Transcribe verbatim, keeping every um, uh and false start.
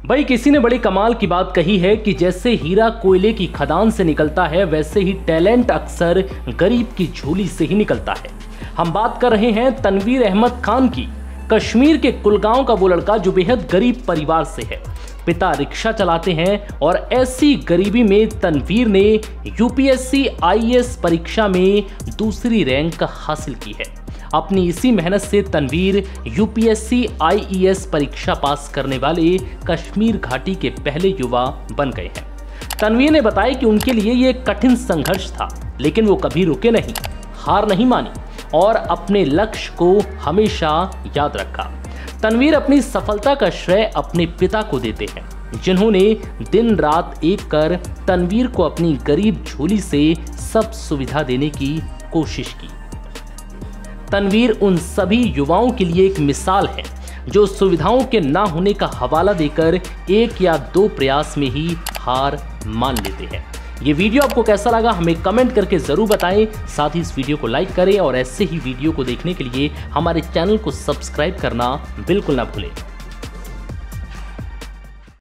भाई किसी ने बड़ी कमाल की बात कही है कि जैसे हीरा कोयले की खदान से निकलता है, वैसे ही टैलेंट अक्सर गरीब की झोली से ही निकलता है। हम बात कर रहे हैं तनवीर अहमद खान की। कश्मीर के कुलगांव का वो लड़का जो बेहद गरीब परिवार से है। पिता रिक्शा चलाते हैं और ऐसी गरीबी में तनवीर ने यूपीएससी आईएएस परीक्षा में दूसरी रैंक हासिल की है। अपनी इसी मेहनत से तनवीर यूपीएससी आईएएस परीक्षा पास करने वाले कश्मीर घाटी के पहले युवा बन गए हैं। तनवीर ने बताया कि उनके लिए ये कठिन संघर्ष था, लेकिन वो कभी रुके नहीं, हार नहीं मानी और अपने लक्ष्य को हमेशा याद रखा। तनवीर अपनी सफलता का श्रेय अपने पिता को देते हैं, जिन्होंने दिन रात एक कर तनवीर को अपनी गरीब झोली से सब सुविधा देने की कोशिश की। तनवीर उन सभी युवाओं के लिए एक मिसाल है जो सुविधाओं के ना होने का हवाला देकर एक या दो प्रयास में ही हार मान लेते हैं। ये वीडियो आपको कैसा लगा हमें कमेंट करके जरूर बताएं। साथ ही इस वीडियो को लाइक करें और ऐसे ही वीडियो को देखने के लिए हमारे चैनल को सब्सक्राइब करना बिल्कुल ना भूलें।